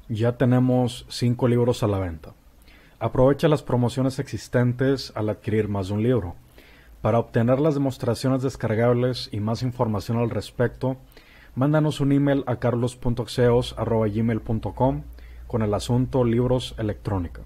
Ya tenemos 5 libros a la venta. Aprovecha las promociones existentes al adquirir más de un libro. Para obtener las demostraciones descargables y más información al respecto, mándanos un email a carlos.xeos@gmail.com con el asunto Libros Electrónica.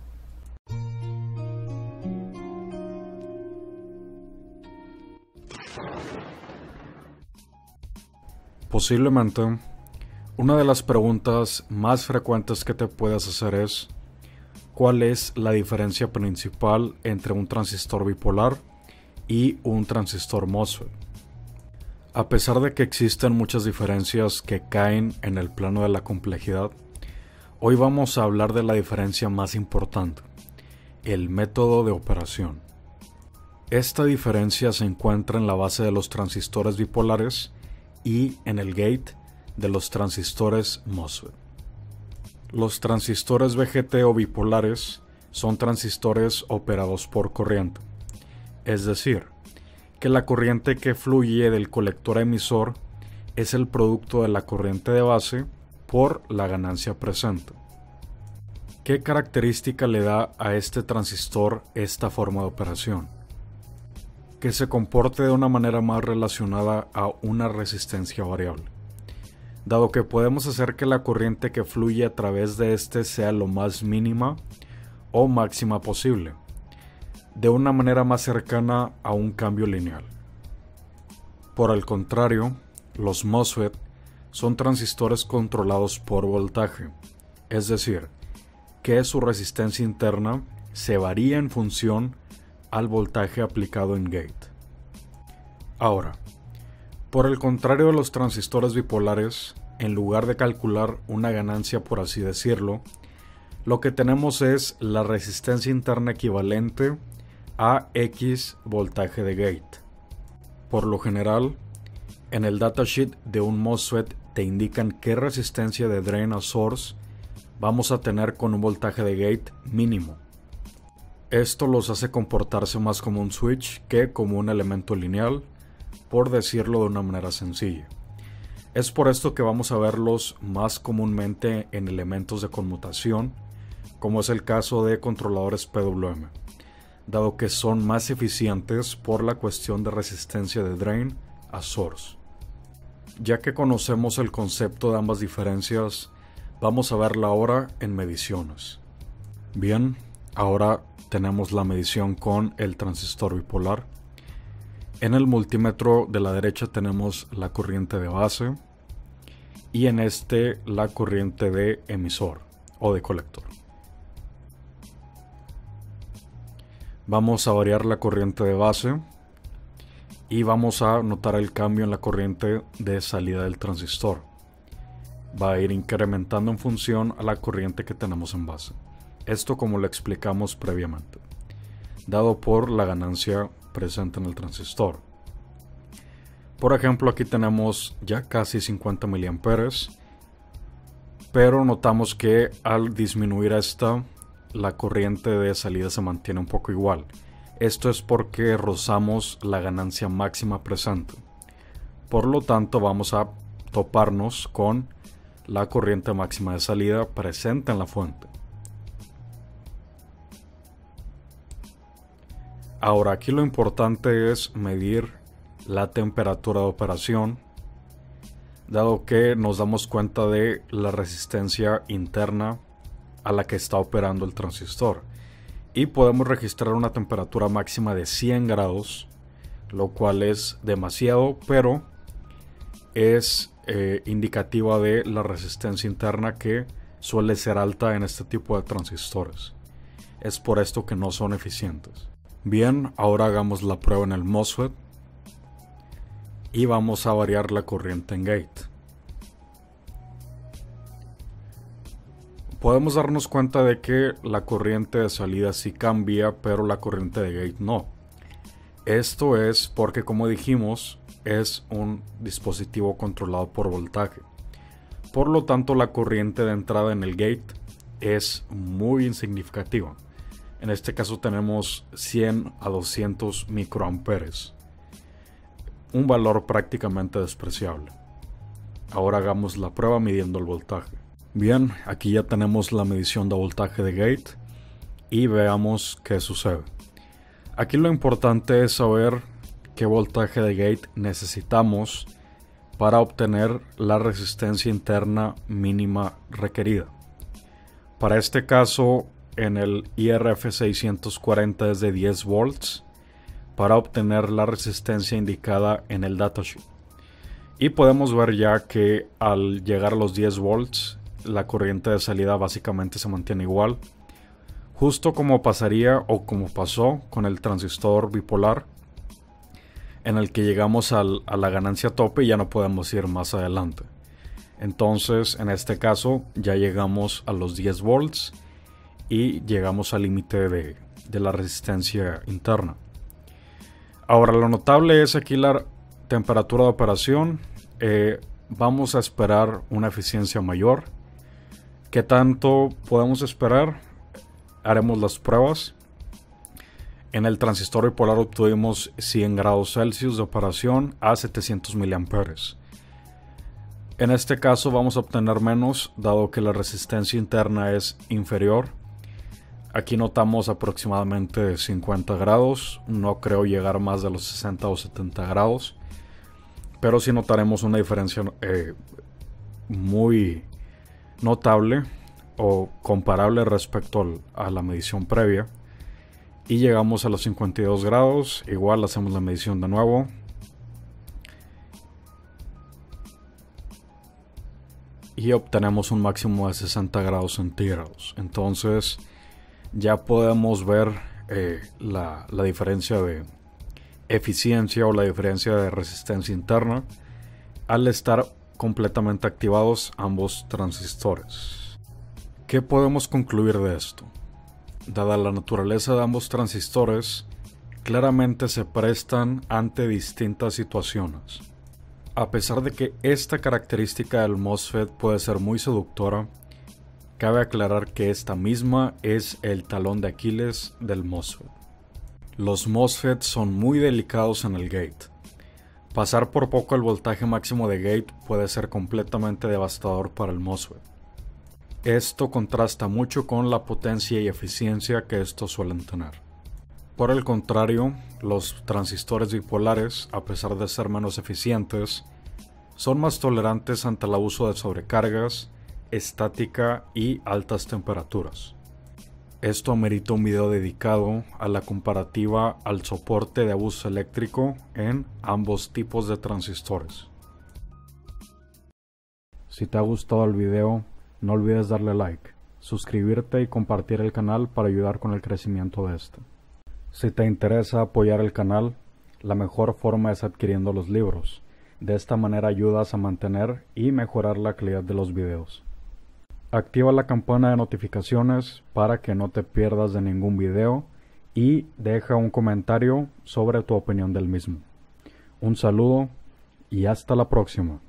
Posiblemente, una de las preguntas más frecuentes que te puedes hacer es: ¿cuál es la diferencia principal entre un transistor bipolar y un transistor MOSFET? A pesar de que existen muchas diferencias que caen en el plano de la complejidad, hoy vamos a hablar de la diferencia más importante: el método de operación. Esta diferencia se encuentra en la base de los transistores bipolares y en el gate de los transistores MOSFET. Los transistores BGT o bipolares son transistores operados por corriente, es decir, que la corriente que fluye del colector a emisor es el producto de la corriente de base por la ganancia presente. ¿Qué característica le da a este transistor esta forma de operación? Que se comporte de una manera más relacionada a una resistencia variable, dado que podemos hacer que la corriente que fluye a través de este sea lo más mínima o máxima posible, de una manera más cercana a un cambio lineal. Por el contrario, los MOSFET son transistores controlados por voltaje, es decir, que su resistencia interna se varía en función al voltaje aplicado en gate. Ahora, por el contrario de los transistores bipolares, en lugar de calcular una ganancia, por así decirlo, lo que tenemos es la resistencia interna equivalente a X voltaje de gate. Por lo general, en el datasheet de un MOSFET te indican qué resistencia de drain a source vamos a tener con un voltaje de gate mínimo. Esto los hace comportarse más como un switch que como un elemento lineal, por decirlo de una manera sencilla. Es por esto que vamos a verlos más comúnmente en elementos de conmutación, como es el caso de controladores PWM, dado que son más eficientes por la cuestión de resistencia de drain a source. Ya que conocemos el concepto de ambas diferencias, vamos a verla ahora en mediciones. Bien, ahora tenemos la medición con el transistor bipolar. En el multímetro de la derecha tenemos la corriente de base y en este la corriente de emisor o de colector. Vamos a variar la corriente de base y vamos a notar el cambio en la corriente de salida del transistor. Va a ir incrementando en función a la corriente que tenemos en base. Esto como lo explicamos previamente, dado por la ganancia presente en el transistor. Por ejemplo, aquí tenemos ya casi 50 mA, pero notamos que al disminuir esta, la corriente de salida se mantiene un poco igual. Esto es porque rozamos la ganancia máxima presente. Por lo tanto, vamos a toparnos con la corriente máxima de salida presente en la fuente. Ahora, aquí lo importante es medir la temperatura de operación, dado que nos damos cuenta de la resistencia interna a la que está operando el transistor, y podemos registrar una temperatura máxima de 100 grados, lo cual es demasiado, pero es indicativa de la resistencia interna, que suele ser alta en este tipo de transistores. Es por esto que no son eficientes. Bien, ahora hagamos la prueba en el MOSFET y vamos a variar la corriente en gate. Podemos darnos cuenta de que la corriente de salida sí cambia, pero la corriente de gate no. Esto es porque, como dijimos, es un dispositivo controlado por voltaje. Por lo tanto, la corriente de entrada en el gate es muy insignificativa. En este caso tenemos 100 a 200 microamperes, un valor prácticamente despreciable. Ahora hagamos la prueba midiendo el voltaje. Bien, aquí ya tenemos la medición de voltaje de gate y veamos qué sucede. Aquí lo importante es saber qué voltaje de gate necesitamos para obtener la resistencia interna mínima requerida. Para este caso, en el IRF 640 es de 10 volts para obtener la resistencia indicada en el datasheet. Y podemos ver ya que al llegar a los 10 volts, la corriente de salida básicamente se mantiene igual, justo como pasaría o como pasó con el transistor bipolar, en el que llegamos a la ganancia tope y ya no podemos ir más adelante. Entonces, en este caso, ya llegamos a los 10 volts y llegamos al límite de la resistencia interna. Ahora, lo notable es aquí la temperatura de operación. Vamos a esperar una eficiencia mayor. ¿Qué tanto podemos esperar? Haremos las pruebas. En el transistor bipolar obtuvimos 100 grados Celsius de operación a 700 mA. En este caso vamos a obtener menos, dado que la resistencia interna es inferior. Aquí notamos aproximadamente 50 grados, no creo llegar más de los 60 o 70 grados, pero sí notaremos una diferencia muy notable o comparable respecto a la medición previa. Y llegamos a los 52 grados, igual hacemos la medición de nuevo. Y obtenemos un máximo de 60 grados centígrados. Entonces ya podemos ver la diferencia de eficiencia o la diferencia de resistencia interna al estar completamente activados ambos transistores. ¿Qué podemos concluir de esto? Dada la naturaleza de ambos transistores, claramente se prestan ante distintas situaciones. A pesar de que esta característica del MOSFET puede ser muy seductora, cabe aclarar que esta misma es el talón de Aquiles del MOSFET. Los MOSFET son muy delicados en el gate. Pasar por poco el voltaje máximo de gate puede ser completamente devastador para el MOSFET. Esto contrasta mucho con la potencia y eficiencia que estos suelen tener. Por el contrario, los transistores bipolares, a pesar de ser menos eficientes, son más tolerantes ante el abuso de sobrecargas, estática y altas temperaturas. Esto amerita un video dedicado a la comparativa al soporte de abuso eléctrico en ambos tipos de transistores. Si te ha gustado el video, no olvides darle like, suscribirte y compartir el canal para ayudar con el crecimiento de este. Si te interesa apoyar el canal, la mejor forma es adquiriendo los libros. De esta manera ayudas a mantener y mejorar la calidad de los videos. Activa la campana de notificaciones para que no te pierdas de ningún video y deja un comentario sobre tu opinión del mismo. Un saludo y hasta la próxima.